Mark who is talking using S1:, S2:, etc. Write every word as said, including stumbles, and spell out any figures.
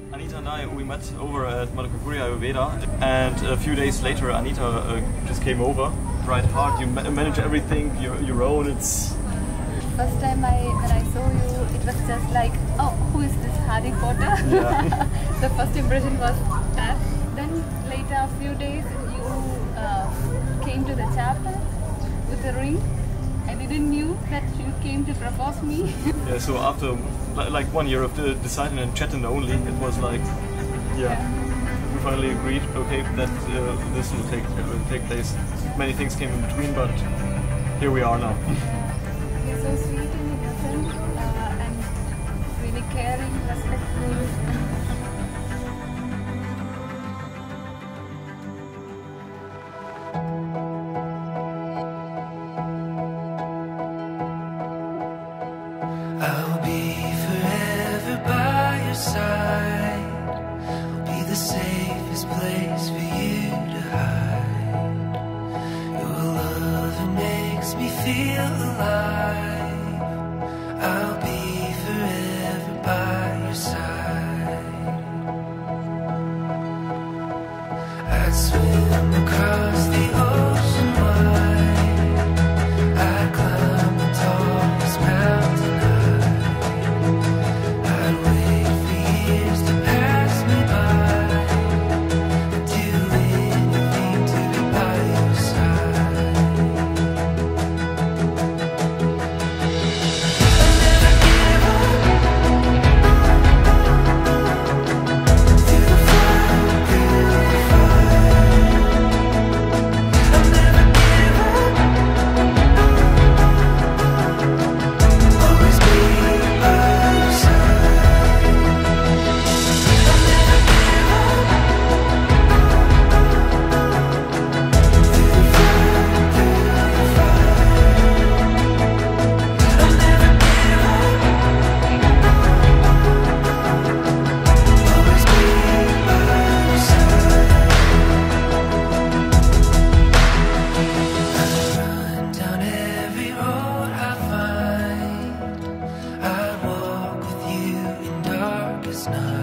S1: Anita and I, we met over at Madhukuri Ayurveda, and a few days later Anita uh, just came over. Right hard, you ma manage everything your, your own. It's
S2: first time I when I saw you, it was just like, oh, who is this Harry Potter?
S1: Yeah.
S2: The first impression was that. Then later, a few days, you uh, came to the chapel with a ring. I didn't knew that you came to propose me.
S1: Yeah, so after like one year of the deciding and chatting only, it was like, yeah, yeah. we finally agreed, okay, that uh, this will take uh, take place. Many things came in between, but here we are now.
S2: You're so sweet and innocent, uh, and really caring, respectful.
S3: I'll be forever by your side. I'll be the safest place for you to hide. Your love, it makes me feel alive. I'll be forever by your side. I'd swim across the ocean wide. I'd climb the tallest mountain. Night.